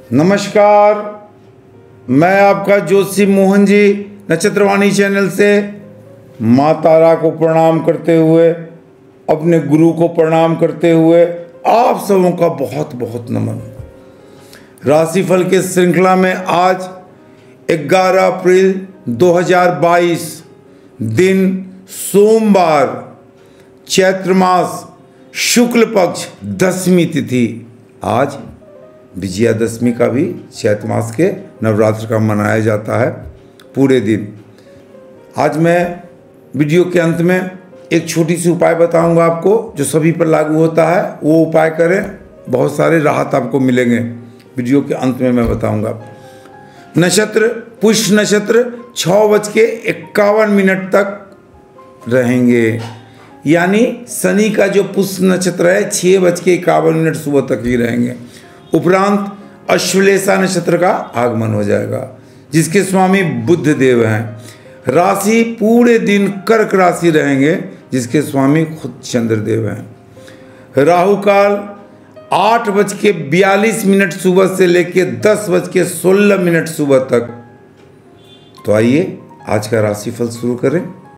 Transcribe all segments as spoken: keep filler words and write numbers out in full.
नमस्कार, मैं आपका जोशी मोहन जी नक्षत्रवाणी चैनल से माँ तारा को प्रणाम करते हुए, अपने गुरु को प्रणाम करते हुए आप सबों का बहुत बहुत नमन। राशिफल के श्रृंखला में आज ग्यारह अप्रैल दो हज़ार बाईस दिन सोमवार, चैत्र मास शुक्ल पक्ष दसवीं तिथि। आज विजयादशमी का भी चैत्र मास के नवरात्र का मनाया जाता है पूरे दिन। आज मैं वीडियो के अंत में एक छोटी सी उपाय बताऊंगा आपको, जो सभी पर लागू होता है। वो उपाय करें, बहुत सारे राहत आपको मिलेंगे। वीडियो के अंत में मैं बताऊंगा। नक्षत्र पुष्य नक्षत्र छः बज के इक्यावन मिनट तक रहेंगे, यानी शनि का जो पुष्य नक्षत्र है छः बज के इक्यावन मिनट सुबह तक ही रहेंगे। उपरांत अश्वलेषा नक्षत्र का आगमन हो जाएगा, जिसके स्वामी बुध देव हैं। राशि पूरे दिन कर्क राशि रहेंगे, जिसके स्वामी खुद चंद्रदेव हैं। राहु काल आठ बज के बयालीस मिनट सुबह से लेकर दस बज के सोलह मिनट सुबह तक। तो आइए आज का राशिफल शुरू करें।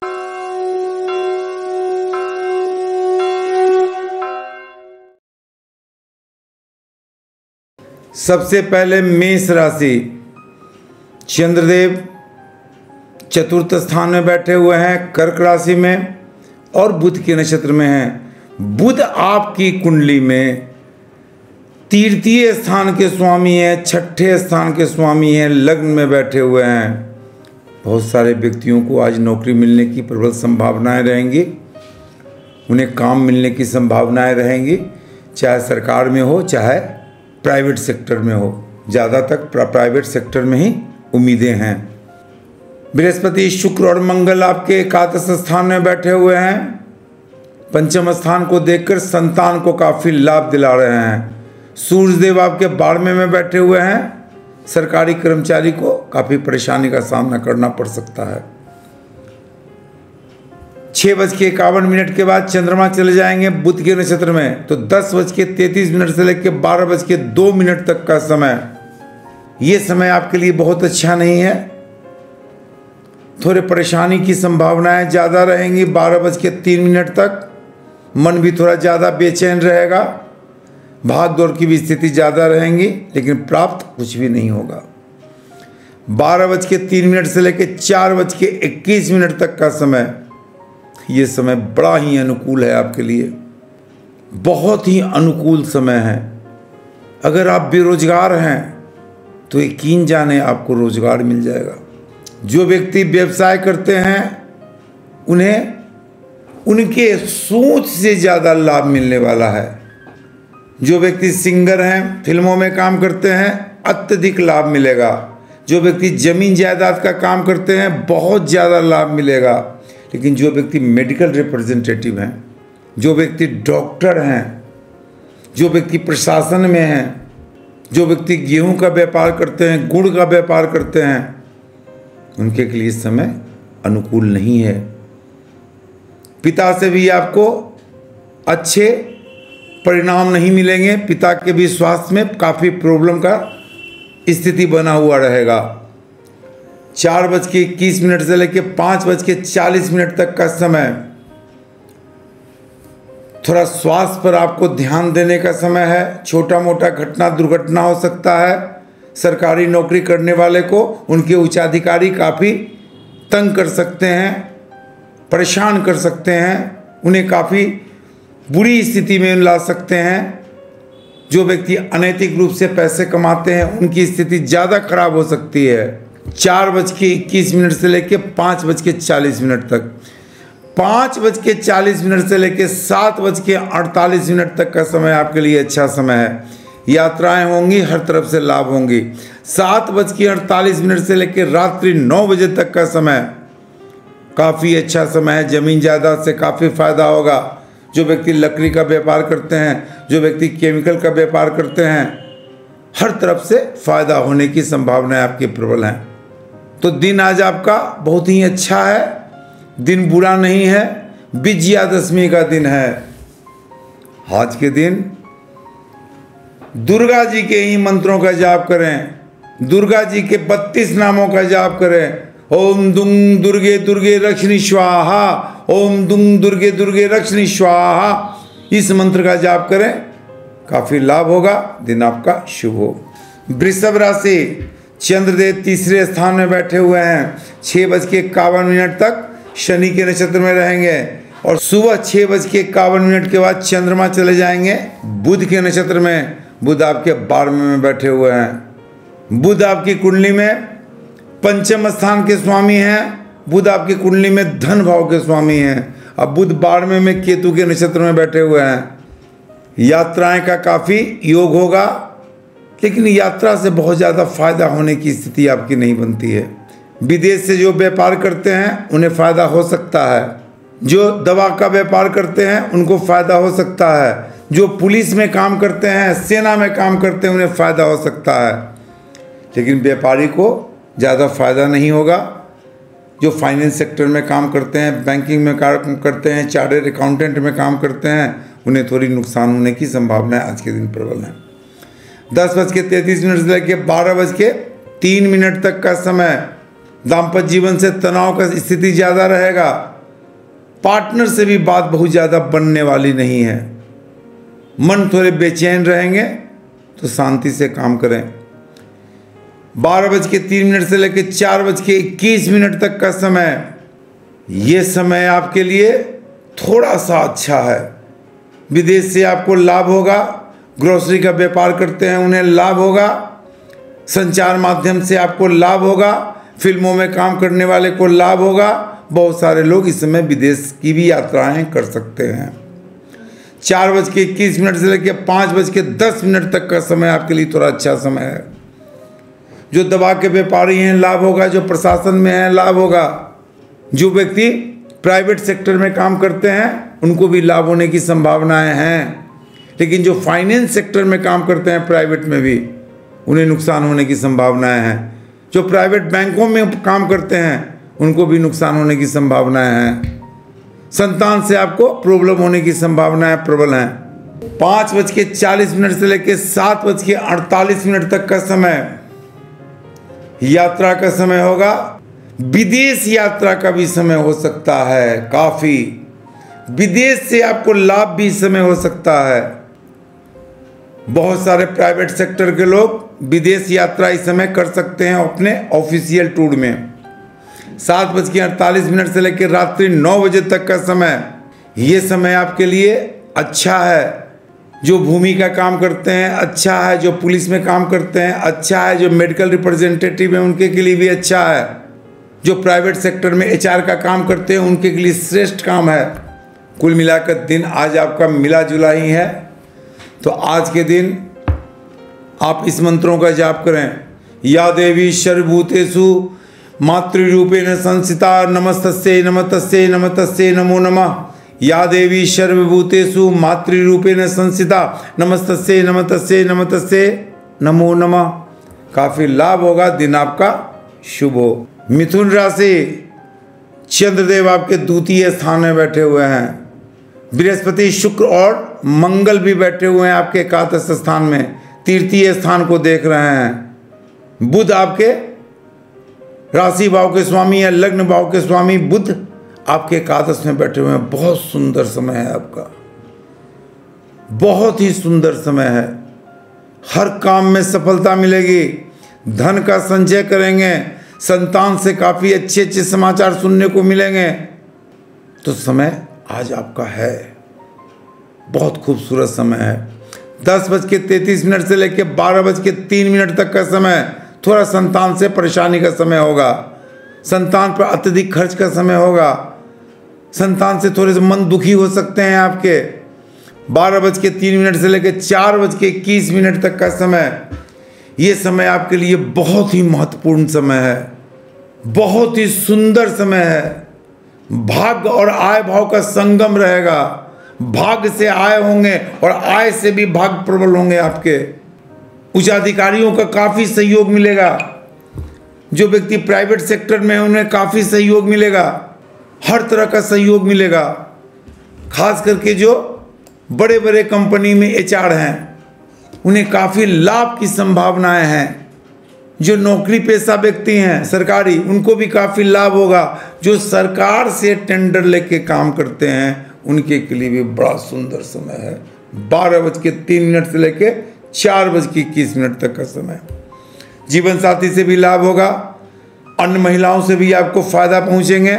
सबसे पहले मेष राशि। चंद्रदेव चतुर्थ स्थान में बैठे हुए हैं कर्क राशि में, और बुध के नक्षत्र में हैं। बुध आपकी कुंडली में तृतीय स्थान के स्वामी हैं, छठे स्थान के स्वामी हैं, लग्न में बैठे हुए हैं। बहुत सारे व्यक्तियों को आज नौकरी मिलने की प्रबल संभावनाएं रहेंगी। उन्हें काम मिलने की संभावनाएं रहेंगी, चाहे सरकार में हो चाहे प्राइवेट सेक्टर में हो। ज़्यादातर प्राइवेट सेक्टर में ही उम्मीदें हैं। बृहस्पति शुक्र और मंगल आपके एकादश स्थान में बैठे हुए हैं। पंचम स्थान को देखकर संतान को काफ़ी लाभ दिला रहे हैं। सूर्यदेव आपके बारहवें में बैठे हुए हैं। सरकारी कर्मचारी को काफ़ी परेशानी का सामना करना पड़ सकता है। छः बज के इक्यावन मिनट के बाद चंद्रमा चले जाएंगे बुध के नक्षत्र में, तो दस बज के तैंतीस मिनट से लेकर बारह बज के दो मिनट तक का समय, ये समय आपके लिए बहुत अच्छा नहीं है। थोड़े परेशानी की संभावनाएं ज़्यादा रहेंगी। बारह बज के तीन मिनट तक मन भी थोड़ा ज़्यादा बेचैन रहेगा। भाग दौड़ की भी स्थिति ज़्यादा रहेंगी, लेकिन प्राप्त कुछ भी नहीं होगा। बारह बज के तीन मिनट से लेकर चार बज के इक्कीस मिनट तक का समय, ये समय बड़ा ही अनुकूल है आपके लिए, बहुत ही अनुकूल समय है। अगर आप बेरोजगार हैं तो यकीन जाने आपको रोजगार मिल जाएगा। जो व्यक्ति व्यवसाय करते हैं उन्हें उनके सोच से ज़्यादा लाभ मिलने वाला है। जो व्यक्ति सिंगर हैं, फिल्मों में काम करते हैं, अत्यधिक लाभ मिलेगा। जो व्यक्ति जमीन जायदाद का काम करते हैं, बहुत ज़्यादा लाभ मिलेगा। लेकिन जो व्यक्ति मेडिकल रिप्रेजेंटेटिव हैं, जो व्यक्ति डॉक्टर हैं, जो व्यक्ति प्रशासन में हैं, जो व्यक्ति गेहूं का व्यापार करते हैं, गुड़ का व्यापार करते हैं, उनके लिए समय अनुकूल नहीं है। पिता से भी आपको अच्छे परिणाम नहीं मिलेंगे। पिता के भी स्वास्थ्य में काफ़ी प्रॉब्लम का स्थिति बना हुआ रहेगा। चार बज के इक्कीस मिनट से लेकर पाँच बज के चालीस मिनट तक का समय थोड़ा स्वास्थ्य पर आपको ध्यान देने का समय है। छोटा मोटा घटना दुर्घटना हो सकता है। सरकारी नौकरी करने वाले को उनके उच्चाधिकारी काफ़ी तंग कर सकते हैं, परेशान कर सकते हैं, उन्हें काफ़ी बुरी स्थिति में ला सकते हैं। जो व्यक्ति अनैतिक रूप से पैसे कमाते हैं, उनकी स्थिति ज़्यादा खराब हो सकती है। चार बज के इक्कीस मिनट से लेकर पाँच बज के चालीस मिनट तक, पाँच बज के चालीस मिनट से लेकर सात बज के अड़तालीस मिनट तक का समय आपके लिए अच्छा समय है। यात्राएं होंगी, हर तरफ से लाभ होंगी। सात बज के अड़तालीस मिनट से लेकर रात्रि नौ बजे तक का समय काफ़ी अच्छा समय है। ज़मीन जायदाद से काफ़ी फ़ायदा होगा। जो व्यक्ति लकड़ी का व्यापार करते हैं, जो व्यक्ति केमिकल का व्यापार करते हैं, हर तरफ से फ़ायदा होने की संभावनाएं आपकी प्रबल हैं। तो दिन आज आपका बहुत ही अच्छा है, दिन बुरा नहीं है। विजयादशमी का दिन है। आज के दिन दुर्गा जी के ही मंत्रों का जाप करें, दुर्गा जी के बत्तीस नामों का जाप करें। ओम दुंग दुर्गे दुर्गे रक्षिणी स्वाहा, ओम दुंग दुर्गे दुर्गे रक्षिणी स्वाहा, इस मंत्र का जाप करें, काफी लाभ होगा, दिन आपका शुभ हो। वृषभ राशि, चंद्रदेव तीसरे स्थान में बैठे हुए हैं। छः बज के इक्यावन मिनट तक शनि के नक्षत्र में रहेंगे और सुबह छः बज के इक्यावन मिनट के बाद चंद्रमा चले जाएंगे बुध के नक्षत्र में। बुध आपके बारहवें में बैठे हुए हैं। बुध आपकी कुंडली में पंचम स्थान के स्वामी हैं। बुध आपकी कुंडली में धन भाव के स्वामी हैं। अब बुध बारहवें में केतु के नक्षत्र में बैठे हुए हैं। यात्राएं का काफ़ी योग होगा, लेकिन यात्रा से बहुत ज़्यादा फायदा होने की स्थिति आपकी नहीं बनती है। विदेश से जो व्यापार करते हैं उन्हें फ़ायदा हो सकता है। जो दवा का व्यापार करते हैं उनको फ़ायदा हो सकता है। जो पुलिस में काम करते हैं, सेना में काम करते हैं, उन्हें फ़ायदा हो सकता है। लेकिन व्यापारी को ज़्यादा फ़ायदा नहीं होगा। जो फाइनेंस सेक्टर में काम करते हैं, बैंकिंग में काम करते हैं, चार्टर्ड अकाउंटेंट में काम करते हैं, उन्हें थोड़ी नुकसान होने की संभावना आज के दिन प्रबल है। दस बज के तैंतीस मिनट से लेकर बारह बज के तीन मिनट तक का समय दाम्पत्य जीवन से तनाव का स्थिति ज़्यादा रहेगा। पार्टनर से भी बात बहुत ज़्यादा बनने वाली नहीं है। मन थोड़े बेचैन रहेंगे, तो शांति से काम करें। बारह बज के तीन मिनट से लेकर चार बज के इक्कीस मिनट तक का समय, ये समय आपके लिए थोड़ा सा अच्छा है। विदेश से आपको लाभ होगा। ग्रोसरी का व्यापार करते हैं उन्हें लाभ होगा। संचार माध्यम से आपको लाभ होगा। फिल्मों में काम करने वाले को लाभ होगा। बहुत सारे लोग इस समय विदेश की भी यात्राएं कर सकते हैं। चार बज के इक्कीस मिनट से लेकर पाँच बज के दस मिनट तक का समय आपके लिए थोड़ा अच्छा समय है। जो दवा के व्यापारी हैं लाभ होगा। जो प्रशासन में हैं लाभ होगा। जो व्यक्ति प्राइवेट सेक्टर में काम करते हैं उनको भी लाभ होने की संभावनाएं हैं। लेकिन जो फाइनेंस सेक्टर में काम करते हैं प्राइवेट में भी, उन्हें नुकसान होने की संभावनाएं हैं। जो प्राइवेट बैंकों में काम करते हैं उनको भी नुकसान होने की संभावनाएं हैं। संतान से आपको प्रॉब्लम होने की संभावनाएं प्रबल हैं। पाँच बज के चालीस मिनट से लेकर सात बज के अड़तालीस मिनट तक का समय यात्रा का समय होगा। विदेश यात्रा का भी समय हो सकता है। काफ़ी विदेश से आपको लाभ भी इस समय हो सकता है। बहुत सारे प्राइवेट सेक्टर के लोग विदेश यात्रा इस समय कर सकते हैं अपने ऑफिशियल टूर में। सात बज के अड़तालीस मिनट से लेकर रात्रि नौ बजे तक का समय, ये समय आपके लिए अच्छा है। जो भूमि का काम करते हैं अच्छा है। जो पुलिस में काम करते हैं अच्छा है। जो मेडिकल रिप्रेजेंटेटिव हैं उनके के लिए भी अच्छा है। जो प्राइवेट सेक्टर में एचआर का काम करते हैं उनके के लिए श्रेष्ठ काम है। कुल मिलाकर दिन आज आपका मिला जुला ही है। तो आज के दिन आप इस मंत्रों का जाप करें। या देवी सर्वभूतेषु मातृरूपेण संस्थिता नमस्तस्यै नमस्तस्यै नमस्तस्यै नमो नमः। या देवी सर्वभूतेषु मातृरूपेण संस्थिता नमस्तस्यै नमस्तस्यै नमस्तस्यै नमो नमः। काफ़ी लाभ होगा, दिन आपका शुभ हो। मिथुन राशि, चंद्रदेव आपके द्वितीय स्थान में बैठे हुए हैं। बृहस्पति, शुक्र और मंगल भी बैठे हुए हैं आपके एकादश स्थान में, तृतीय स्थान को देख रहे हैं। बुध आपके राशि भाव के स्वामी है, लग्न भाव के स्वामी बुध आपके एकादश में बैठे हुए हैं। बहुत सुंदर समय है आपका, बहुत ही सुंदर समय है। हर काम में सफलता मिलेगी। धन का संचय करेंगे। संतान से काफ़ी अच्छे अच्छे समाचार सुनने को मिलेंगे। तो समय आज आपका है, बहुत खूबसूरत समय है। दस बज के तैंतीस मिनट से लेकर बारह बज के तीन मिनट तक का समय थोड़ा संतान से परेशानी का समय होगा। संतान पर अत्यधिक खर्च का समय होगा। संतान से थोड़े से मन दुखी हो सकते हैं आपके। बारह बज के तीन मिनट से लेकर चार बज के इक्कीस मिनट तक का समय, ये समय आपके लिए बहुत ही महत्वपूर्ण समय है। बहुत ही सुंदर समय है। भाग्य और आय भाव का संगम रहेगा। भाग्य से आय होंगे और आय से भी भाग्य प्रबल होंगे आपके। उच्चाधिकारियों का काफ़ी सहयोग मिलेगा। जो व्यक्ति प्राइवेट सेक्टर में है उन्हें काफ़ी सहयोग मिलेगा। हर तरह का सहयोग मिलेगा। खास करके जो बड़े बड़े कंपनी में एचआर हैं उन्हें काफ़ी लाभ की संभावनाएं हैं। जो नौकरी पेशा व्यक्ति हैं सरकारी, उनको भी काफ़ी लाभ होगा। जो सरकार से टेंडर लेके काम करते हैं उनके के लिए भी बड़ा सुंदर समय है। बारह बज के तीन मिनट से लेके चार बज के इक्कीस मिनट तक का समय। जीवन साथी से भी लाभ होगा, अन्य महिलाओं से भी आपको फायदा पहुंचेंगे।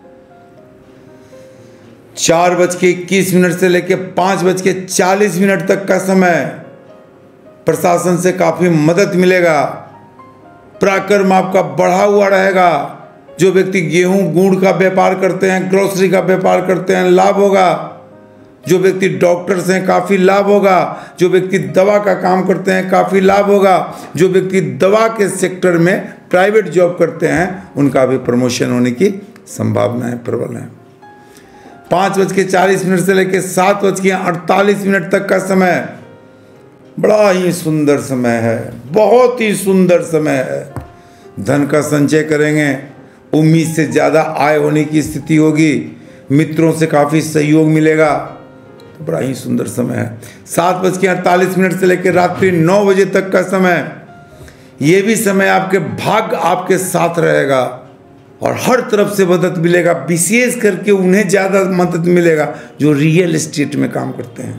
चार बज के इक्कीस मिनट से लेके पाँच बज के चालीस मिनट तक का समय प्रशासन से काफ़ी मदद मिलेगा। पराक्रम आपका बढ़ा हुआ रहेगा। जो व्यक्ति गेहूं गुड़ का व्यापार करते हैं, ग्रोसरी का व्यापार करते हैं, लाभ होगा। जो व्यक्ति डॉक्टर्स हैं काफ़ी लाभ होगा। जो व्यक्ति दवा का काम करते हैं काफ़ी लाभ होगा। जो व्यक्ति दवा के सेक्टर में प्राइवेट जॉब करते हैं उनका भी प्रमोशन होने की संभावनाएं प्रबल हैं। पाँच बज के चालीस मिनट से लेकर सात बज के अड़तालीस मिनट तक का समय बड़ा ही सुंदर समय है, बहुत ही सुंदर समय है। धन का संचय करेंगे, उम्मीद से ज़्यादा आय होने की स्थिति होगी, मित्रों से काफ़ी सहयोग मिलेगा, तो बड़ा ही सुंदर समय है। सात बज के अड़तालीस मिनट से लेकर रात्रि नौ बजे तक का समय, ये भी समय आपके भाग्य आपके साथ रहेगा और हर तरफ से मदद मिलेगा। विशेष करके उन्हें ज़्यादा मदद मिलेगा जो रियल एस्टेट में काम करते हैं,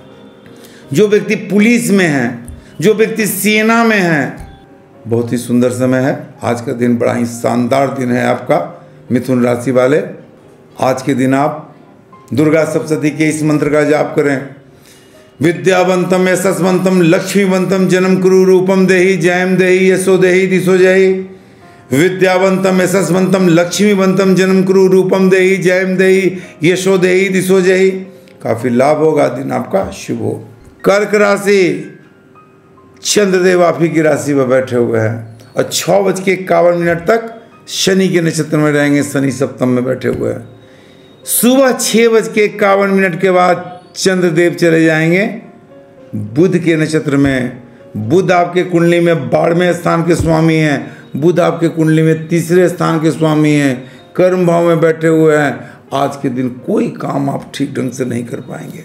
जो व्यक्ति पुलिस में हैं, जो व्यक्ति सेना में हैं। बहुत ही सुंदर समय है। आज का दिन बड़ा ही शानदार दिन है आपका मिथुन राशि वाले। आज के दिन आप दुर्गा सप्तशती के इस मंत्र का जाप करें। विद्यावंतम यशस्वंतम लक्ष्मीवंतम जन्म कुरु रूपम देहि जयम देहि यशो देहि दिशो जयि। विद्यावंतम यशस्वंतम लक्ष्मीवंतम जन्म कुरु रूपम देहि जयम देहि यशो देहि दिशो जयि। काफ़ी लाभ होगा, दिन आपका शुभ हो। कर्क राशि, चंद्रदेव आप ही की राशि में बैठे हुए हैं और छः बज के इक्यावन मिनट तक शनि के नक्षत्र में रहेंगे। शनि सप्तम में बैठे हुए हैं। सुबह छः बज के इक्यावन मिनट के बाद चंद्रदेव चले जाएंगे बुध के नक्षत्र में। बुध आपके कुंडली में बारहवें स्थान के स्वामी हैं। बुध आपके कुंडली में तीसरे स्थान के स्वामी हैं, कर्म भाव में बैठे हुए हैं। आज के दिन कोई काम आप ठीक ढंग से नहीं कर पाएंगे।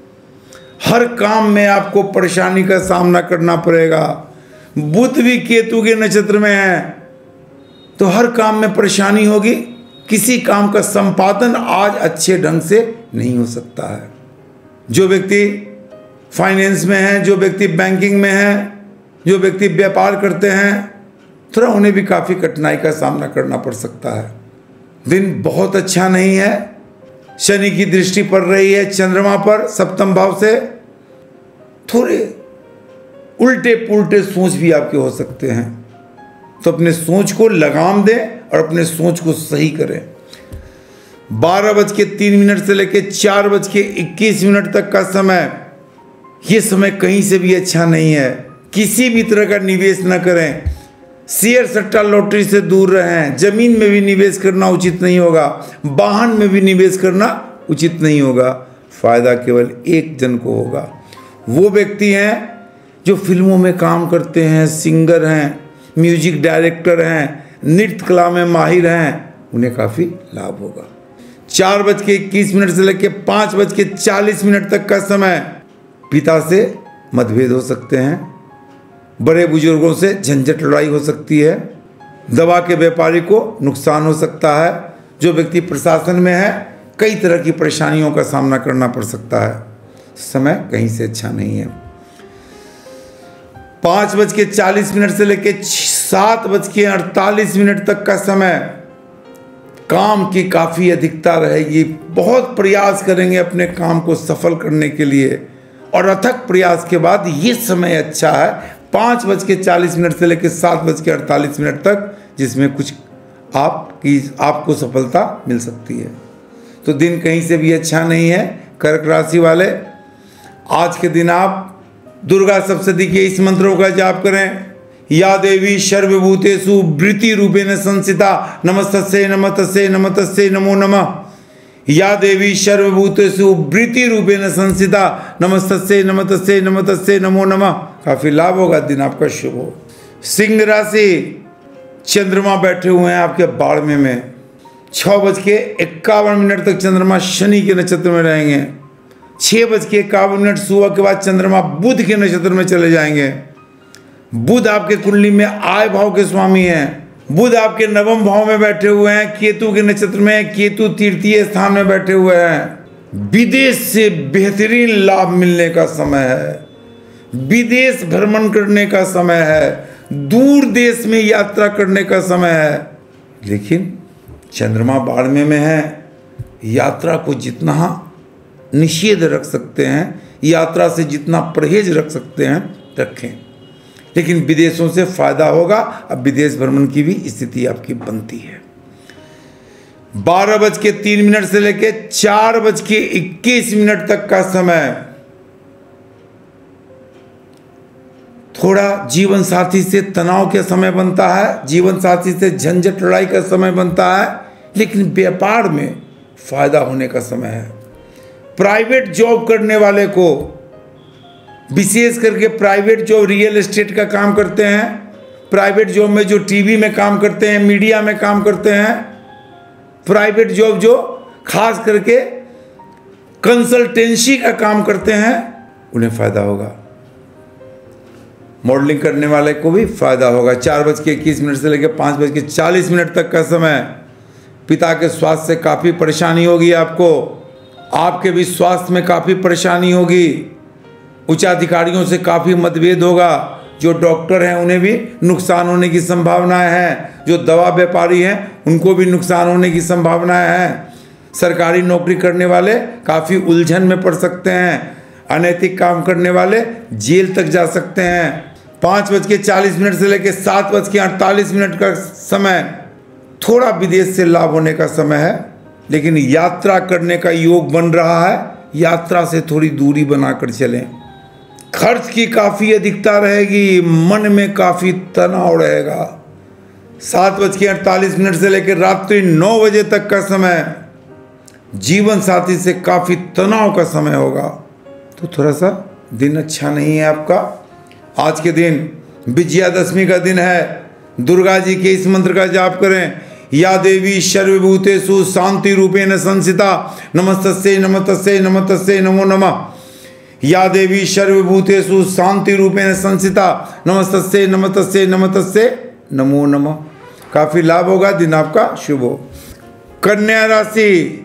हर काम में आपको परेशानी का सामना करना पड़ेगा। बुध भी केतु के नक्षत्र में है तो हर काम में परेशानी होगी। किसी काम का संपादन आज अच्छे ढंग से नहीं हो सकता है। जो व्यक्ति फाइनेंस में है, जो व्यक्ति बैंकिंग में है, जो व्यक्ति व्यापार करते हैं, थोड़ा उन्हें भी काफ़ी कठिनाई का सामना करना पड़ सकता है। दिन बहुत अच्छा नहीं है। शनि की दृष्टि पड़ रही है चंद्रमा पर सप्तम भाव से। थोड़े उल्टे पुल्टे सोच भी आपके हो सकते हैं, तो अपने सोच को लगाम दें और अपने सोच को सही करें। बारह बज के तीन मिनट से लेकर चार बज के इक्कीस मिनट तक का समय, ये समय कहीं से भी अच्छा नहीं है। किसी भी तरह का निवेश न करें। शेयर सट्टा लॉटरी से दूर रहें। जमीन में भी निवेश करना उचित नहीं होगा। वाहन में भी निवेश करना उचित नहीं होगा। फायदा केवल एक जन को होगा। वो व्यक्ति हैं जो फिल्मों में काम करते हैं, सिंगर हैं, म्यूजिक डायरेक्टर हैं, नृत्य कला में माहिर हैं, उन्हें काफ़ी लाभ होगा। चार बज के इक्कीस मिनट से लेकर पाँच बज के चालीस मिनट तक का समय, पिता से मतभेद हो सकते हैं। बड़े बुजुर्गों से झंझट लड़ाई हो सकती है। दवा के व्यापारी को नुकसान हो सकता है। जो व्यक्ति प्रशासन में है, कई तरह की परेशानियों का सामना करना पड़ सकता है। समय कहीं से अच्छा नहीं है। पाँच बज के चालीस मिनट से लेकर सात बज के अड़तालीस मिनट तक का समय, काम की काफ़ी अधिकता रहेगी। बहुत प्रयास करेंगे अपने काम को सफल करने के लिए और अथक प्रयास के बाद ये समय अच्छा है पाँच बज के चालीस मिनट से लेकर सात बज के अड़तालीस मिनट तक, जिसमें कुछ आपकी आपको सफलता मिल सकती है। तो दिन कहीं से भी अच्छा नहीं है। कर्क राशि वाले, आज के दिन आप दुर्गा सप्तशती के इस मंत्रों का जाप करें। या देवी सर्वभूतेषु वृत्ति रूपेण संस्थिता नमस्तस्यै नमस्तस्यै नमस्तस्यै नमो नमः। या देवी सर्वभूतेषु वृत्ति रूपेण संस्थिता नमस्तस्यै नमस्तस्यै नमस्तस्यै नमो नमः। काफ़ी लाभ होगा, दिन आपका शुभ हो। सिंह राशि, चंद्रमा बैठे हुए हैं आपके बारहवें में। छः बज के इक्यावन मिनट तक चंद्रमा शनि के नक्षत्र में रहेंगे। छः बज के इक्यावन मिनट सुबह के बाद चंद्रमा बुध के नक्षत्र में चले जाएंगे। बुध आपके कुंडली में आय भाव के स्वामी हैं। बुध आपके नवम भाव में बैठे हुए हैं, केतु के नक्षत्र में। केतु तृतीय स्थान में बैठे हुए हैं। विदेश से बेहतरीन लाभ मिलने का समय है। विदेश भ्रमण करने का समय है। दूर देश में यात्रा करने का समय है। लेकिन चंद्रमा बारहवें में है। यात्रा को जितना निषेध रख सकते हैं, यात्रा से जितना परहेज रख सकते हैं रखें, लेकिन विदेशों से फायदा होगा। अब विदेश भ्रमण की भी स्थिति आपकी बनती है। बारह बज के तीन मिनट से लेके चार बज के इक्कीस मिनट तक का समय थोड़ा जीवन साथी से तनाव के समय बनता है, जीवन साथी से झंझट लड़ाई का समय बनता है, लेकिन व्यापार में फायदा होने का समय है। प्राइवेट जॉब करने वाले को, विशेष करके प्राइवेट जॉब, रियल एस्टेट का काम करते हैं, प्राइवेट जॉब में जो टीवी में काम करते हैं, मीडिया में काम करते हैं, प्राइवेट जॉब जो खास करके कंसल्टेंसी का काम करते हैं, उन्हें फायदा होगा। मॉडलिंग करने वाले को भी फायदा होगा। चार बज के इक्कीस मिनट से लेकर पाँच बज के चालीस मिनट तक का समय पिता के स्वास्थ्य से काफ़ी परेशानी होगी। आपको आपके भी स्वास्थ्य में काफ़ी परेशानी होगी। उच्चाधिकारियों से काफ़ी मतभेद होगा। जो डॉक्टर हैं उन्हें भी नुकसान होने की संभावनाएं हैं। जो दवा व्यापारी हैं उनको भी नुकसान होने की संभावनाएं हैं। सरकारी नौकरी करने वाले काफ़ी उलझन में पड़ सकते हैं। अनैतिक काम करने वाले जेल तक जा सकते हैं। पाँच बज के चालीस मिनट से लेकर सात बज के अड़तालीस मिनट का समय थोड़ा विदेश से लाभ होने का समय है, लेकिन यात्रा करने का योग बन रहा है। यात्रा से थोड़ी दूरी बनाकर चलें। खर्च की काफ़ी अधिकता रहेगी, मन में काफ़ी तनाव रहेगा। सात बज के अड़तालीस मिनट से लेकर रात्रि नौ बजे तक का समय जीवन साथी से काफ़ी तनाव का समय होगा। तो थोड़ा सा दिन अच्छा नहीं है आपका। आज के दिन विजयादशमी का दिन है। दुर्गा जी के इस मंत्र का जाप करें। या देवी सर्वभूतेषु शांति रूपेण संस्थिता नमस्तस्यै नमस्तस्यै नमस्तस्यै नमो नमः। या देवी सर्वभूतेषु शांति रूपेण संस्थिता नमस्तस्यै नमस्तस्यै नमस्तस्यै नमो नमः। काफ़ी लाभ होगा, दिन आपका शुभ हो। कन्या राशि,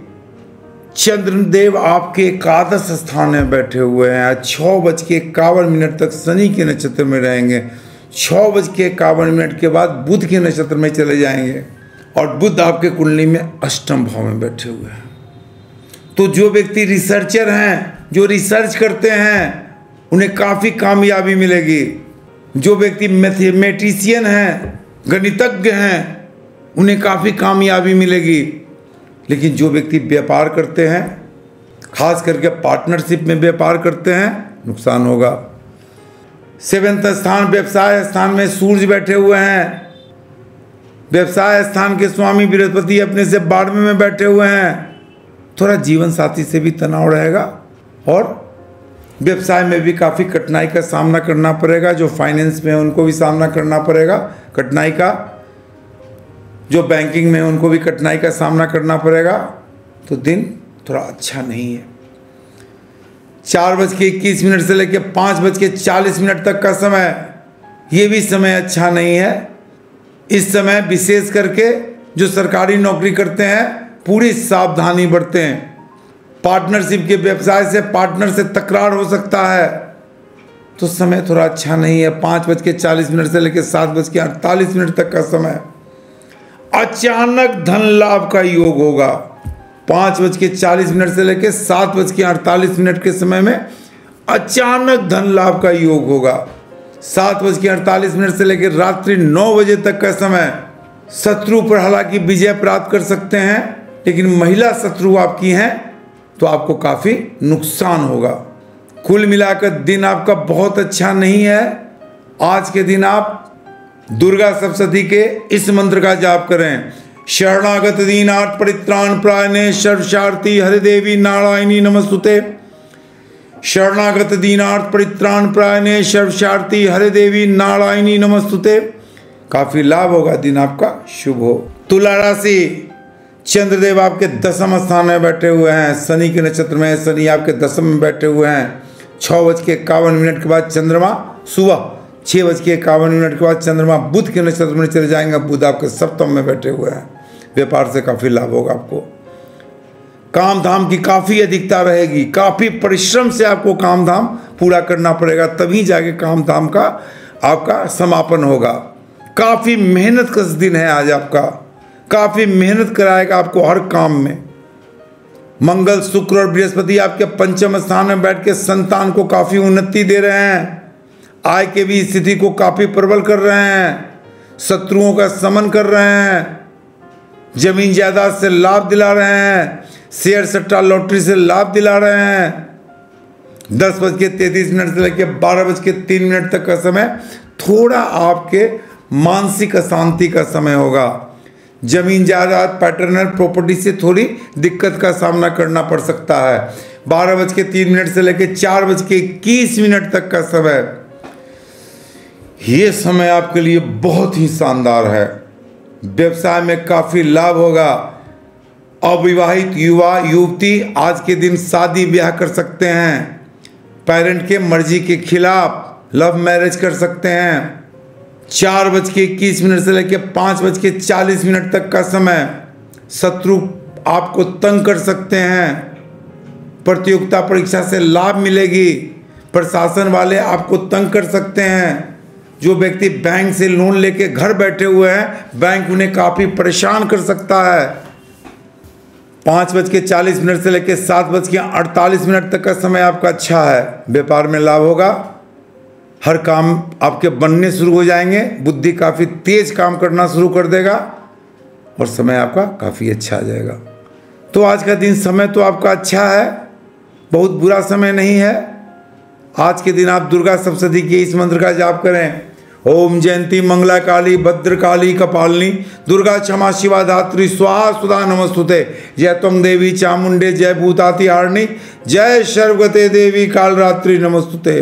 चंद्रदेव आपके एकादश स्थान में बैठे हुए हैं। छः बज के इक्यावन मिनट तक शनि के नक्षत्र में रहेंगे। छः बज के इक्यावन मिनट के बाद बुध के नक्षत्र में चले जाएंगे और बुध आपके कुंडली में अष्टम भाव में बैठे हुए हैं। तो जो व्यक्ति रिसर्चर हैं, जो रिसर्च करते हैं, उन्हें काफ़ी कामयाबी मिलेगी। जो व्यक्ति मैथमेटिशियन हैं, गणितज्ञ हैं, उन्हें काफ़ी कामयाबी मिलेगी। लेकिन जो व्यक्ति व्यापार करते हैं, खास करके पार्टनरशिप में व्यापार करते हैं, नुकसान होगा। सेवेंथ स्थान व्यवसाय स्थान में सूर्य बैठे हुए हैं। व्यवसाय स्थान के स्वामी बृहस्पति अपने से बारहवें में बैठे हुए हैं। थोड़ा जीवन साथी से भी तनाव रहेगा और व्यवसाय में भी काफ़ी कठिनाई का सामना करना पड़ेगा। जो फाइनेंस में है उनको भी सामना करना पड़ेगा कठिनाई का। जो बैंकिंग में है उनको भी कठिनाई का सामना करना पड़ेगा। तो दिन थोड़ा अच्छा नहीं है। चार बज के इक्कीस मिनट से लेकर पाँच बज के चालीस मिनट तक का समय, ये भी समय अच्छा नहीं है। इस समय विशेष करके जो सरकारी नौकरी करते हैं पूरी सावधानी बरतें। पार्टनरशिप के व्यवसाय से पार्टनर से तकरार हो सकता है, तो समय थोड़ा अच्छा नहीं है। पाँच बज के चालीस मिनट से लेकर सात बज के अड़तालीस मिनट तक का समय अचानक धन लाभ का योग होगा। पाँच बज के चालीस मिनट से लेकर सात बज के अड़तालीस मिनट के समय में अचानक धन लाभ का योग होगा। सात बज के अड़तालीस मिनट से लेकर रात्रि नौ बजे तक का समय शत्रु पर हालांकि विजय प्राप्त कर सकते हैं, लेकिन महिला शत्रु आपकी हैं तो आपको काफ़ी नुकसान होगा। कुल मिलाकर दिन आपका बहुत अच्छा नहीं है। आज के दिन आप दुर्गा सप्तशती के इस मंत्र का जाप करें। शरणागत दीनार्थ परित्राण प्रायणे सर्वशार्थी हरि देवी नारायणी नमस्तुते। शरणागत दीनार्थ परित्राण प्रायणे सर्वशार्थी हरि देवी नारायणी नमस्तुते। काफ़ी लाभ होगा, दिन आपका शुभ हो। तुला राशि, चंद्रदेव आपके दसम स्थान में बैठे हुए हैं, शनि के नक्षत्र में, शनि आपके दसम में बैठे हुए हैं। छः बज के इक्यावन मिनट के बाद चंद्रमा सुबह छः बज के इक्यावन मिनट के बाद चंद्रमा बुध के नक्षत्र में चले जाएंगे। बुध आपके सप्तम में बैठे हुए हैं। व्यापार से काफ़ी लाभ होगा आपको। काम धाम की काफ़ी अधिकता रहेगी। काफ़ी परिश्रम से आपको काम धाम पूरा करना पड़ेगा, तभी जाके काम धाम का आपका समापन होगा। काफ़ी मेहनत का दिन है आज आपका। काफ़ी मेहनत कराएगा आपको हर काम में। मंगल, शुक्र और बृहस्पति आपके पंचम स्थान में बैठ के संतान को काफ़ी उन्नति दे रहे हैं। आय के भी स्थिति को काफ़ी प्रबल कर रहे हैं। शत्रुओं का समन कर रहे हैं। जमीन जायदाद से लाभ दिला रहे हैं। शेयर सट्टा लॉटरी से लाभ दिला रहे हैं। दस बज के तैंतीस मिनट से लेकर बारह बज के तीन मिनट तक का समय थोड़ा आपके मानसिक अशांति का समय होगा। जमीन जायदाद पैटर्नल प्रॉपर्टी से थोड़ी दिक्कत का सामना करना पड़ सकता है। बारह बज के तीन मिनट से लेकर चार बज के इक्कीस मिनट तक का समय, ये समय आपके लिए बहुत ही शानदार है। व्यवसाय में काफ़ी लाभ होगा। अविवाहित युवा युवती आज के दिन शादी ब्याह कर सकते हैं। पेरेंट के मर्जी के खिलाफ लव मैरिज कर सकते हैं। चार बज के इक्कीस मिनट से लेकर पाँच बज के चालीस मिनट तक का समय शत्रु आपको तंग कर सकते हैं। प्रतियोगिता परीक्षा से लाभ मिलेगी। प्रशासन वाले आपको तंग कर सकते हैं। जो व्यक्ति बैंक से लोन लेके घर बैठे हुए हैं, बैंक उन्हें काफ़ी परेशान कर सकता है। पाँच बज के चालीस मिनट से लेकर सात बज के अड़तालीस मिनट तक का समय आपका अच्छा है। व्यापार में लाभ होगा। हर काम आपके बनने शुरू हो जाएंगे। बुद्धि काफ़ी तेज काम करना शुरू कर देगा और समय आपका काफ़ी अच्छा आ जाएगा। तो आज का दिन समय तो आपका अच्छा है, बहुत बुरा समय नहीं है। आज के दिन आप दुर्गा सप्तशती के इस मंत्र का जाप करें। ओम जयंती मंगला काली भद्रकाली कपालिनी दुर्गा क्षमा शिवा धात्री स्वाहा सुधा नमस्तुते। जय त्वं देवी चामुंडे जय भूताति हारिणी जय सर्वगते देवी कालरात्रि नमस्तुते।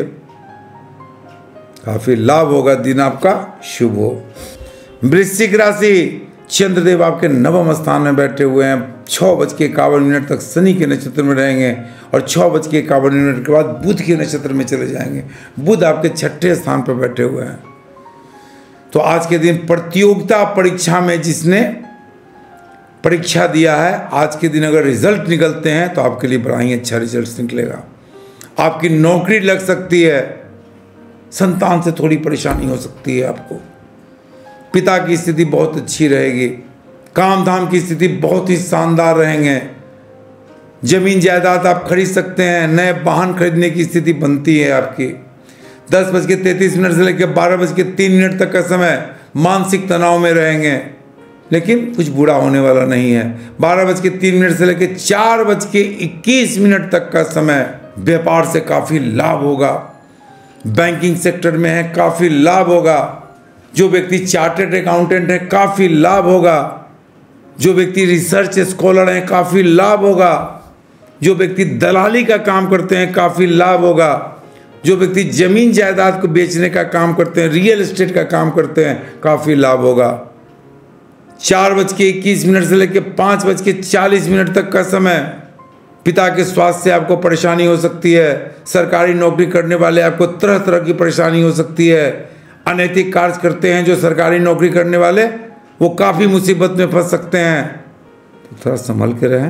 काफी लाभ होगा। दिन आपका शुभ हो। वृश्चिक राशि, चंद्रदेव आपके नवम स्थान में बैठे हुए हैं। छः बज के इक्यावन मिनट तक शनि के नक्षत्र में रहेंगे और छः बज के इक्यावन मिनट के बाद बुध के नक्षत्र में चले जाएंगे। बुध आपके छठे स्थान पर बैठे हुए हैं। तो आज के दिन प्रतियोगिता परीक्षा में जिसने परीक्षा दिया है, आज के दिन अगर रिजल्ट निकलते हैं तो आपके लिए बड़ा ही अच्छा रिजल्ट निकलेगा। आपकी नौकरी लग सकती है। संतान से थोड़ी परेशानी हो सकती है आपको। पिता की स्थिति बहुत अच्छी रहेगी। काम धाम की स्थिति बहुत ही शानदार रहेंगे। जमीन जायदाद आप खरीद सकते हैं। नए वाहन खरीदने की स्थिति बनती है आपकी। दस बज के तैंतीस मिनट से लेकर बारह बज के तीन मिनट तक का समय मानसिक तनाव में रहेंगे, लेकिन कुछ बुरा होने वाला नहीं है। बारह बज के तीन मिनट से लेकर चार बज के इक्कीस मिनट तक का समय व्यापार से काफ़ी लाभ होगा। बैंकिंग सेक्टर में है, काफ़ी लाभ होगा। जो व्यक्ति चार्टर्ड अकाउंटेंट है, काफ़ी लाभ होगा। जो व्यक्ति रिसर्च स्कॉलर हैं, काफ़ी लाभ होगा। जो व्यक्ति दलाली का काम करते हैं, काफ़ी लाभ होगा। जो व्यक्ति जमीन जायदाद को बेचने का काम करते हैं, रियल एस्टेट का काम करते हैं, काफ़ी लाभ होगा। चार बज के इक्कीस मिनट से लेकर पाँच बज के चालीस मिनट तक का समय पिता के स्वास्थ्य से आपको परेशानी हो सकती है। सरकारी नौकरी करने वाले आपको तरह तरह की परेशानी हो सकती है। अनैतिक कार्य करते हैं जो सरकारी नौकरी करने वाले, वो काफ़ी मुसीबत में फंस सकते हैं। तो थोड़ा संभल के रहें।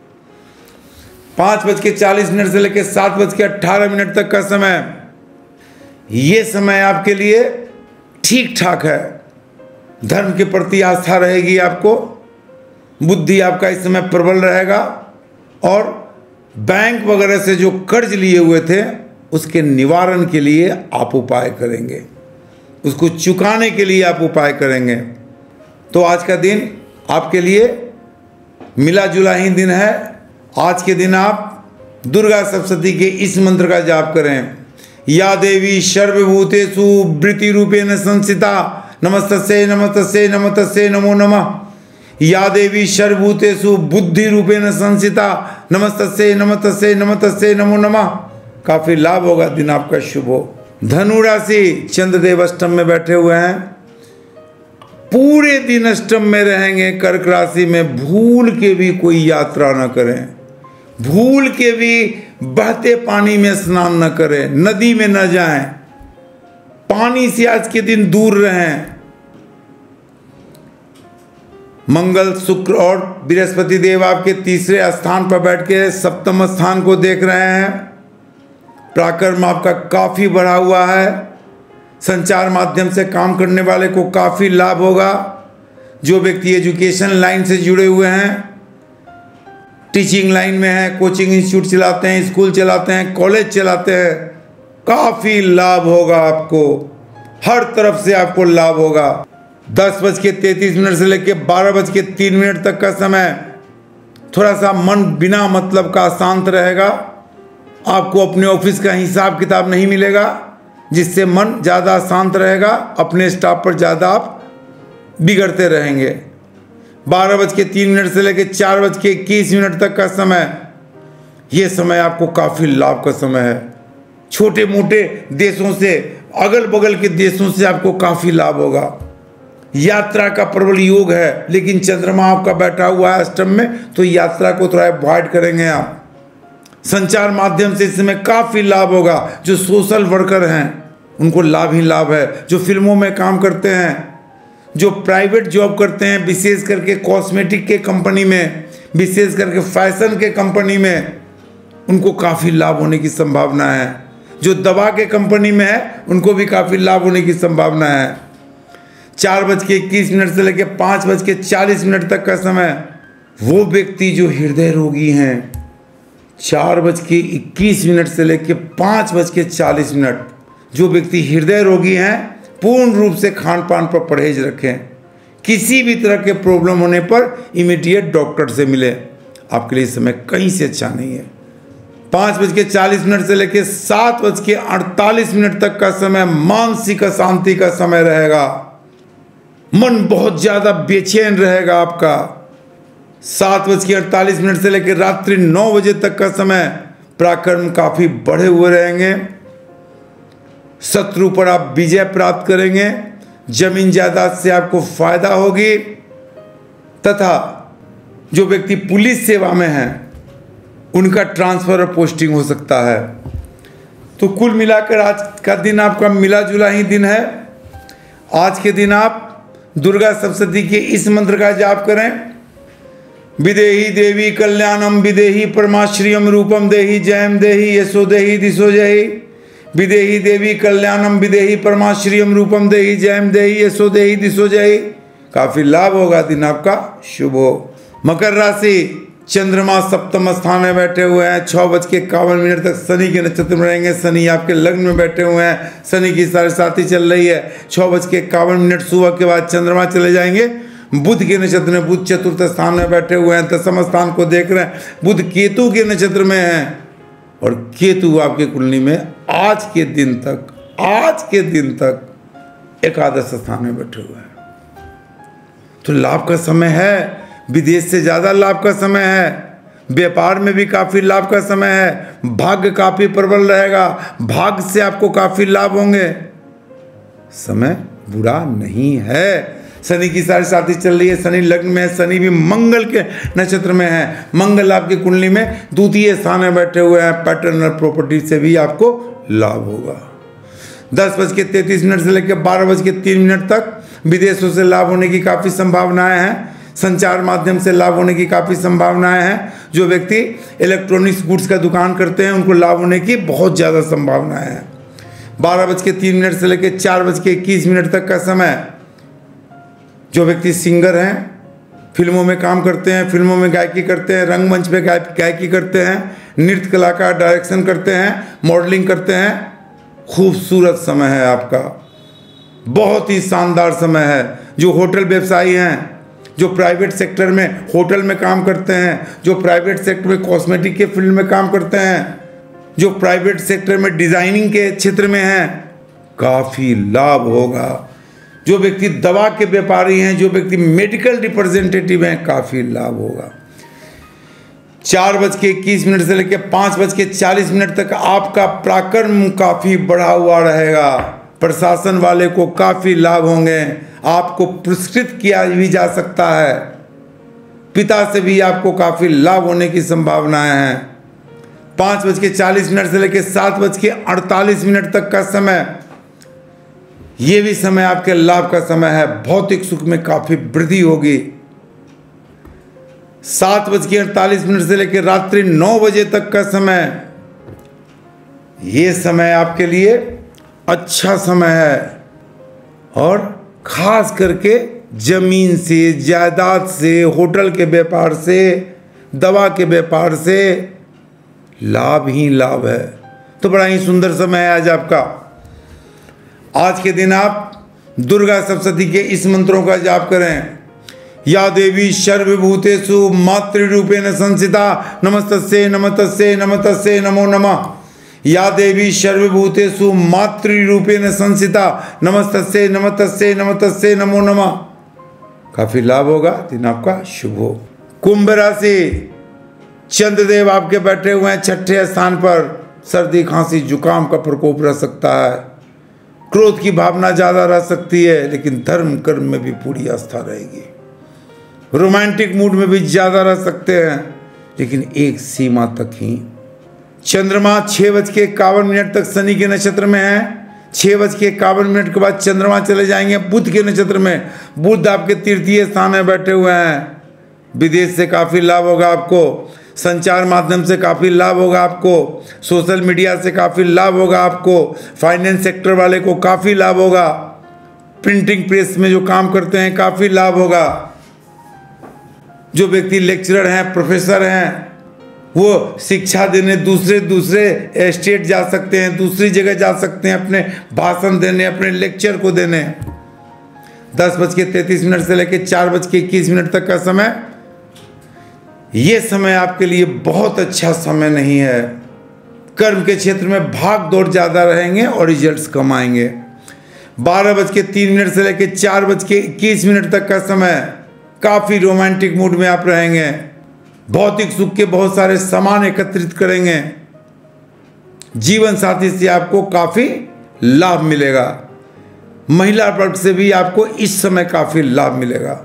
पाँच बज के चालीस मिनट से लेकर सात बज के अट्ठारह मिनट तक का समय, ये समय आपके लिए ठीक ठाक है। धर्म के प्रति आस्था रहेगी आपको। बुद्धि आपका इस समय प्रबल रहेगा और बैंक वगैरह से जो कर्ज लिए हुए थे उसके निवारण के लिए आप उपाय करेंगे। उसको चुकाने के लिए आप उपाय करेंगे। तो आज का दिन आपके लिए मिला जुला ही दिन है। आज के दिन आप दुर्गा सप्तशती के इस मंत्र का जाप करें। या देवी सर्वभूतेषु वृत्ति रूपेण संस्थिता नमस्तस्यै नमस्तस्यै नमस्तस्यै नमो नमः। या देवी सर्वभूतेषु बुद्धि रूपेण संस्थिता नमस्तस्यै नमस्तस्यै नमस्तस्यै नमो नमः। काफ़ी लाभ होगा। दिन आपका शुभ हो। धनु राशि, चंद्रदेव अष्टम में बैठे हुए हैं। पूरे दिन अष्टम में रहेंगे कर्क राशि में, भूल के भी कोई यात्रा न करें, भूल के भी बहते पानी में स्नान न करें, नदी में न जाएं, पानी से आज के दिन दूर रहें। मंगल, शुक्र और बृहस्पति देव आपके तीसरे स्थान पर बैठ के सप्तम स्थान को देख रहे हैं। पराक्रम आपका काफी बढ़ा हुआ है। संचार माध्यम से काम करने वाले को काफी लाभ होगा। जो व्यक्ति एजुकेशन लाइन से जुड़े हुए हैं, टीचिंग लाइन में हैं, कोचिंग इंस्टीट्यूट चलाते हैं, स्कूल चलाते हैं, कॉलेज चलाते हैं, काफी लाभ होगा आपको, हर तरफ से आपको लाभ होगा। दस बज के तैतीस मिनट से लेकर बारह बज के तीन मिनट तक का समय थोड़ा सा मन बिना मतलब का शांत रहेगा। आपको अपने ऑफिस का हिसाब किताब नहीं मिलेगा, जिससे मन ज़्यादा शांत रहेगा। अपने स्टाफ पर ज़्यादा आप बिगड़ते रहेंगे। बारह बज के तीन मिनट से लेकर चार बज के इक्कीस मिनट तक का समय, ये समय आपको काफ़ी लाभ का समय है। छोटे मोटे देशों से, अगल बगल के देशों से आपको काफ़ी लाभ होगा। यात्रा का प्रबल योग है, लेकिन चंद्रमा आपका बैठा हुआ है अष्टम में, तो यात्रा को थोड़ा अवॉइड करेंगे आप। संचार माध्यम से इस समय काफ़ी लाभ होगा। जो सोशल वर्कर हैं उनको लाभ ही लाभ है। जो फिल्मों में काम करते हैं, जो प्राइवेट जॉब करते हैं, विशेष करके कॉस्मेटिक के कंपनी में, विशेष करके फैशन के कंपनी में, उनको काफ़ी लाभ होने की संभावना है। जो दवा के कंपनी में है उनको भी काफ़ी लाभ होने की संभावना है। चार बज के इक्कीस मिनट से लेकर पाँच बज के चालीस मिनट तक का समय, वो व्यक्ति जो हृदय रोगी हैं, चार बज के इक्कीस मिनट से लेकर पाँच बज के चालीस मिनट, जो व्यक्ति हृदय रोगी हैं, पूर्ण रूप से खान पान पर परहेज रखें। किसी भी तरह के प्रॉब्लम होने पर इमीडिएट डॉक्टर से मिले। आपके लिए समय कहीं से अच्छा नहीं है। पाँच बज के चालीस मिनट से लेकर सात बज के अड़तालीस मिनट तक का समय मानसिक अशांति का समय रहेगा। मन बहुत ज़्यादा बेचैन रहेगा आपका। सात बज के अड़तालीस मिनट से लेकर रात्रि नौ बजे तक का समय पराक्रम काफ़ी बढ़े हुए रहेंगे। शत्रु पर आप विजय प्राप्त करेंगे। जमीन जायदाद से आपको फायदा होगी, तथा जो व्यक्ति पुलिस सेवा में हैं उनका ट्रांसफर और पोस्टिंग हो सकता है। तो कुल मिलाकर आज का दिन आपका मिला जुला ही दिन है। आज के दिन आप दुर्गा सप्तशती के इस मंत्र का जाप करें। विदेही देवी कल्याणम विदेही परमाश्रियम रूपम देही जयम देही यशो देही दिशो जही। विदेही देवी कल्याणम विदेही परमाश्रियम रूपम देही जयम देही यशो देही दिशो जही। काफ़ी लाभ होगा, दिन आपका शुभ हो। मकर राशि, चंद्रमा सप्तम स्थान में बैठे हुए हैं। छः बज के इक्यावन मिनट तक शनि के नक्षत्र में रहेंगे। शनि आपके लग्न में बैठे हुए हैं। शनि की साढ़े साथी चल रही है। छः बज के इक्यावन मिनट सुबह के बाद चंद्रमा चले जाएंगे बुध के नक्षत्र में। बुध चतुर्थ स्थान में बैठे हुए हैं, दसम स्थान को देख रहे हैं। बुध केतु के नक्षत्र में हैं, और केतु आपके कुंडली में आज के दिन तक आज के दिन तक एकादश स्थान में बैठे हुए हैं। तो लाभ का समय है। विदेश से ज़्यादा लाभ का समय है। व्यापार में भी काफ़ी लाभ का समय है। भाग्य काफ़ी प्रबल रहेगा। भाग्य से आपको काफ़ी लाभ होंगे। समय बुरा नहीं है। शनि की साढ़े साथी चल रही है। शनि लग्न में है। शनि भी मंगल के नक्षत्र में है। मंगल आपकी कुंडली में द्वितीय स्थान में बैठे हुए हैं। पैटर्नल प्रॉपर्टी से भी आपको लाभ होगा। दस बज के तैंतीस मिनट से लेकर बारह बज के तीन मिनट तक विदेशों से लाभ होने की काफ़ी संभावनाएं हैं। संचार माध्यम से लाभ होने की काफ़ी संभावनाएं हैं। जो व्यक्ति इलेक्ट्रॉनिक्स गुड्स का दुकान करते हैं उनको लाभ होने की बहुत ज़्यादा संभावनाएं हैं। बारह बज के तीन मिनट से लेकर चार बज के इक्कीस मिनट तक का समय, जो व्यक्ति सिंगर हैं, फिल्मों में काम करते हैं, फिल्मों में गायकी करते हैं, रंगमंच पे गाय गायकी करते हैं, नृत्य कलाकार डायरेक्शन करते हैं, मॉडलिंग करते हैं, खूबसूरत समय है आपका। बहुत ही शानदार समय है। जो होटल व्यवसायी हैं, जो प्राइवेट सेक्टर में होटल में काम करते हैं, जो प्राइवेट सेक्टर में कॉस्मेटिक के फील्ड में काम करते हैं, जो प्राइवेट सेक्टर में डिज़ाइनिंग के क्षेत्र में हैं, काफ़ी लाभ होगा। जो व्यक्ति दवा के व्यापारी हैं, जो व्यक्ति मेडिकल रिप्रेजेंटेटिव हैं, काफ़ी लाभ होगा। चार बज के इक्कीस मिनट से लेकर पाँच बज के चालीस मिनट तक आपका पराक्रम काफ़ी बढ़ा हुआ रहेगा। प्रशासन वाले को काफ़ी लाभ होंगे। आपको पुरस्कृत किया भी जा सकता है, पिता से भी आपको काफ़ी लाभ होने की संभावनाएं हैं। पाँच बज के चालीस मिनट से लेकर सात बज के अड़तालीस मिनट तक का समय, ये भी समय आपके लाभ का समय है। भौतिक सुख में काफ़ी वृद्धि होगी। सात बज के अड़तालीस मिनट से लेकर रात्रि नौ बजे तक का समय, ये समय आपके लिए अच्छा समय है। और खास करके जमीन से, जायदाद से, होटल के व्यापार से, दवा के व्यापार से लाभ ही लाभ है। तो बड़ा ही सुंदर समय है आज आपका। आज के दिन आप दुर्गा सप्तशती के इस मंत्रों का जाप करें। या देवी सर्वभूतेषु मातृरूपेण संस्थिता नमस्तस्यै नमस्तस्यै नमस्तस्यै नमो नमः। या देवी सर्वभूतेषु मातृरूपेण संस्थिता नमस्तस्यै नमस्तस्यै नमस्तस्यै नमो नमः। काफी लाभ होगा, दिन आपका शुभ हो। कुंभ राशि, चंद्रदेव आपके बैठे हुए हैं छठे स्थान पर। सर्दी खांसी जुकाम का प्रकोप रह सकता है। क्रोध की भावना ज्यादा रह सकती है, लेकिन धर्म कर्म में भी पूरी आस्था रहेगी। रोमांटिक मूड में भी ज्यादा रह सकते हैं, लेकिन एक सीमा तक ही। चंद्रमा छः बज के इक्यावन मिनट तक शनि के नक्षत्र में है। छः बज के इक्यावन मिनट के बाद चंद्रमा चले जाएंगे बुध के नक्षत्र में। बुध आपके तृतीय स्थान में बैठे हुए हैं। विदेश से काफ़ी लाभ होगा आपको। संचार माध्यम से काफ़ी लाभ होगा आपको। सोशल मीडिया से काफ़ी लाभ होगा आपको। फाइनेंस सेक्टर वाले को काफ़ी लाभ होगा। प्रिंटिंग प्रेस में जो काम करते हैं काफ़ी लाभ होगा। जो व्यक्ति लेक्चरर हैं, प्रोफेसर हैं, वो शिक्षा देने दूसरे दूसरे स्टेट जा सकते हैं, दूसरी जगह जा सकते हैं अपने भाषण देने, अपने लेक्चर को देने। दस बज के तैंतीस मिनट से लेकर चार बज के इक्कीस मिनट तक का समय, ये समय आपके लिए बहुत अच्छा समय नहीं है। कर्म के क्षेत्र में भाग दौड़ ज़्यादा रहेंगे और रिजल्ट्स कम आएंगे। बारह बज के तीन मिनट से लेकर चार बज के इक्कीस मिनट तक का समय काफ़ी रोमांटिक मूड में आप रहेंगे। भौतिक सुख के बहुत सारे सामान एकत्रित करेंगे। जीवन साथी से आपको काफ़ी लाभ मिलेगा। महिला वर्ग से भी आपको इस समय काफ़ी लाभ मिलेगा।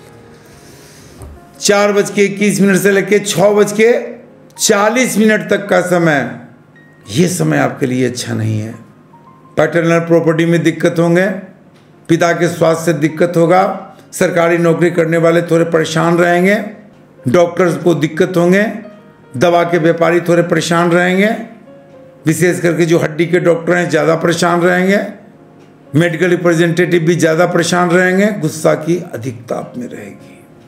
चार बज के इक्कीस मिनट से लेकर छः बज के चालीस मिनट तक का समय, ये समय आपके लिए अच्छा नहीं है। पैटर्नल प्रॉपर्टी में दिक्कत होंगे। पिता के स्वास्थ्य से दिक्कत होगा। सरकारी नौकरी करने वाले थोड़े परेशान रहेंगे। डॉक्टर्स को दिक्कत होंगे। दवा के व्यापारी थोड़े परेशान रहेंगे। विशेष करके जो हड्डी के डॉक्टर हैं ज़्यादा परेशान रहेंगे। मेडिकल रिप्रेजेंटेटिव भी ज़्यादा परेशान रहेंगे। गुस्सा की अधिकता आप में रहेगी।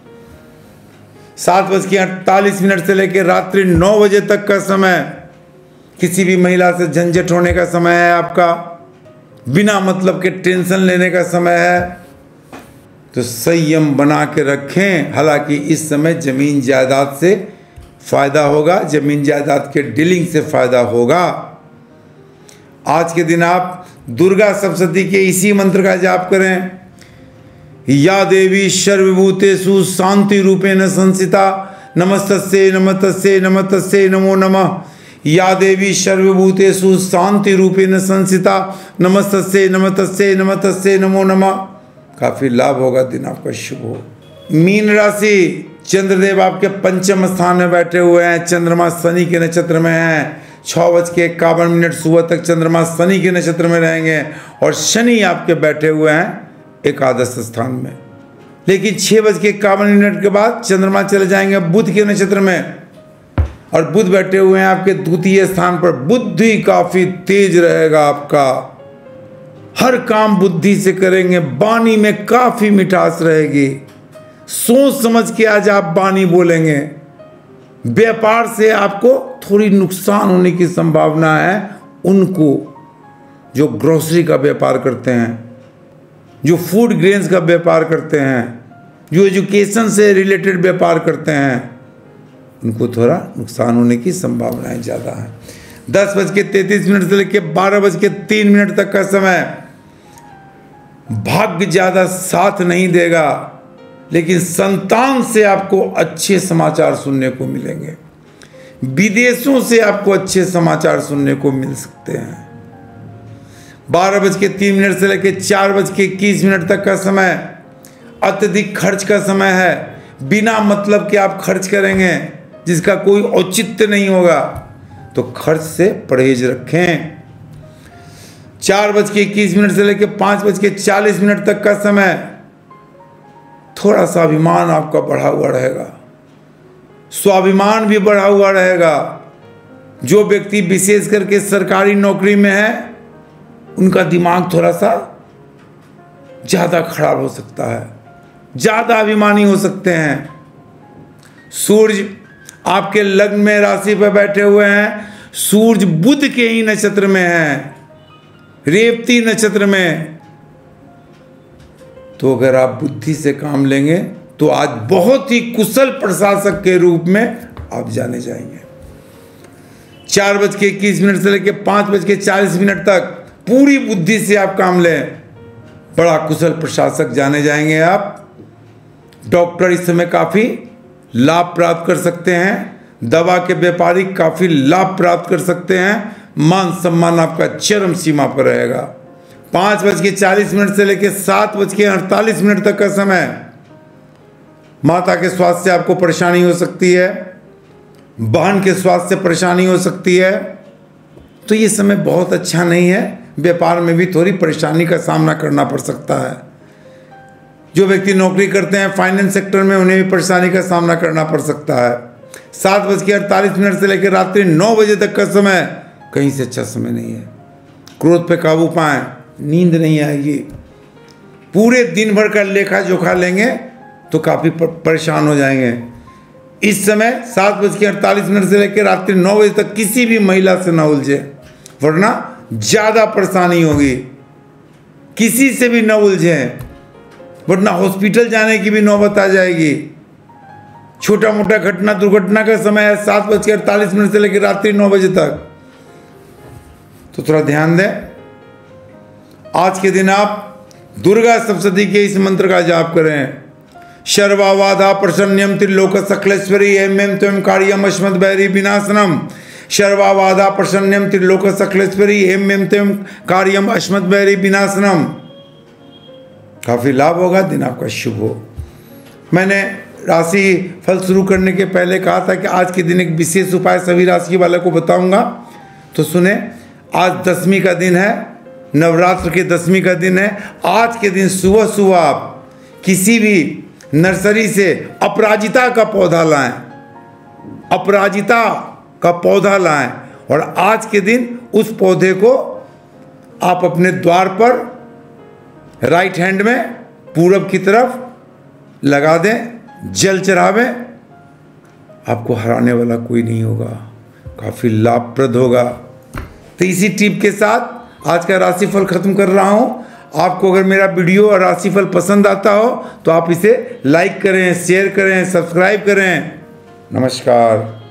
सात बज के अड़तालीस मिनट से लेकर रात्रि नौ बजे तक का समय किसी भी महिला से झंझट होने का समय है आपका। बिना मतलब के टेंशन लेने का समय है, तो संयम बना के रखें। हालांकि इस समय ज़मीन जायदाद से फ़ायदा होगा, ज़मीन जायदाद के डीलिंग से फ़ायदा होगा। आज के दिन आप दुर्गा सप्तशती के इसी मंत्र का जाप करें। या देवी सर्वभूतेषु शांति रूपेण संस्थिता नमस्तस्यै नमस्तस्यै नमस्तस्यै नमो नमः। या देवी सर्वभूतेषु शांति रूपेण संस्थिता नमस्तस्यै नमस्तस्यै नमस्तस्यै नमो नमः। काफ़ी लाभ होगा, दिन आपका शुभ हो। मीन राशि, चंद्रदेव आपके पंचम स्थान में बैठे हुए हैं। चंद्रमा शनि के नक्षत्र में हैं। छः बज के इक्यावन मिनट सुबह तक चंद्रमा शनि के नक्षत्र में रहेंगे और शनि आपके बैठे हुए हैं एकादश स्थान में। लेकिन छः बज के इक्यावन मिनट के बाद चंद्रमा चले जाएंगे बुध के नक्षत्र में और बुध बैठे हुए हैं आपके द्वितीय स्थान पर। बुद्धि काफ़ी तेज रहेगा आपका। हर काम बुद्धि से करेंगे। वाणी में काफ़ी मिठास रहेगी। सोच समझ के आज आप वाणी बोलेंगे। व्यापार से आपको थोड़ी नुकसान होने की संभावना है। उनको जो ग्रोसरी का व्यापार करते हैं, जो फूड ग्रेन्स का व्यापार करते हैं, जो एजुकेशन से रिलेटेड व्यापार करते हैं, उनको थोड़ा नुकसान होने की संभावनाएं ज़्यादा हैं। दस बज के तैंतीस मिनट से लेकर बारह बज के तीन मिनट तक का समय भाग्य ज़्यादा साथ नहीं देगा, लेकिन संतान से आपको अच्छे समाचार सुनने को मिलेंगे। विदेशों से आपको अच्छे समाचार सुनने को मिल सकते हैं। बारह बज के तीन मिनट से लेकर चार बज के इक्कीस मिनट तक का समय अत्यधिक खर्च का समय है। बिना मतलब के आप खर्च करेंगे जिसका कोई औचित्य नहीं होगा, तो खर्च से परहेज रखें। चार बज के इक्कीस मिनट से लेकर पाँच बज के चालीस मिनट तक का समय थोड़ा सा अभिमान आपका बढ़ा हुआ रहेगा, स्वाभिमान भी बढ़ा हुआ रहेगा। जो व्यक्ति विशेष करके सरकारी नौकरी में है उनका दिमाग थोड़ा सा ज़्यादा खराब हो सकता है, ज़्यादा अभिमानी हो सकते हैं। सूर्य आपके लग्न में राशि पर बैठे हुए हैं, सूर्य बुध के ही नक्षत्र में है, रेवती नक्षत्र में। तो अगर आप बुद्धि से काम लेंगे तो आज बहुत ही कुशल प्रशासक के रूप में आप जाने जाएंगे। चार बज के इक्कीस मिनट से लेकर पाँच बज के चालीस मिनट तक पूरी बुद्धि से आप काम लें, बड़ा कुशल प्रशासक जाने जाएंगे आप। डॉक्टर इस समय काफ़ी लाभ प्राप्त कर सकते हैं, दवा के व्यापारी काफ़ी लाभ प्राप्त कर सकते हैं, मान सम्मान आपका चरम सीमा पर रहेगा। पाँच बज के चालीस मिनट से लेकर सात बज के अड़तालीस मिनट तक का समय माता के स्वास्थ्य से आपको परेशानी हो सकती है, बहन के स्वास्थ्य से परेशानी हो सकती है, तो ये समय बहुत अच्छा नहीं है। व्यापार में भी थोड़ी परेशानी का सामना करना पड़ सकता है। जो व्यक्ति नौकरी करते हैं फाइनेंस सेक्टर में उन्हें भी परेशानी का सामना करना पड़ सकता है। सात बज के अड़तालीस मिनट से लेकर रात्रि नौ बजे तक का समय कहीं से अच्छा समय नहीं है। क्रोध पे काबू पाएं, नींद नहीं आएगी, पूरे दिन भर का लेखा जोखा लेंगे तो काफ़ी परेशान हो जाएंगे। इस समय सात बज के अड़तालीस मिनट से लेकर रात्रि नौ बजे तक किसी भी महिला से न उलझे, वरना ज़्यादा परेशानी होगी। किसी से भी न उलझें, वरना हॉस्पिटल जाने की भी नौबत आ जाएगी। छोटा मोटा घटना दुर्घटना का समय है सात बज के अड़तालीस मिनट से लेकर रात्रि नौ बजे तक, तो थोड़ा ध्यान दें। आज के दिन आप दुर्गा सप्तशती के इस मंत्र का जाप करें। शर्वावाधा प्रसन्यम त्रिलोक सकलेश्वरी एम एम त्वं कार्यम अस्मद् बैरी विनाशनम। शर्वावाधा प्रसन्यम त्रिलोक सकलेश्वरी एम एम त्वं कार्यम अस्मद् बैरी विनाशनम। काफ़ी लाभ होगा, दिन आपका शुभ हो। मैंने राशि फल शुरू करने के पहले कहा था कि आज के दिन एक विशेष उपाय सभी राशि वाले को बताऊंगा, तो सुने। आज दसवीं का दिन है, नवरात्र के दसवीं का दिन है। आज के दिन सुबह सुबह आप किसी भी नर्सरी से अपराजिता का पौधा लाएं, अपराजिता का पौधा लाएं, और आज के दिन उस पौधे को आप अपने द्वार पर राइट हैंड में पूरब की तरफ लगा दें, जल चढ़ावें। आपको हराने वाला कोई नहीं होगा, काफ़ी लाभप्रद होगा। तो इसी टिप के साथ आज का राशिफल खत्म कर रहा हूँ। आपको अगर मेरा वीडियो और राशिफल पसंद आता हो तो आप इसे लाइक करें, शेयर करें, सब्सक्राइब करें। नमस्कार।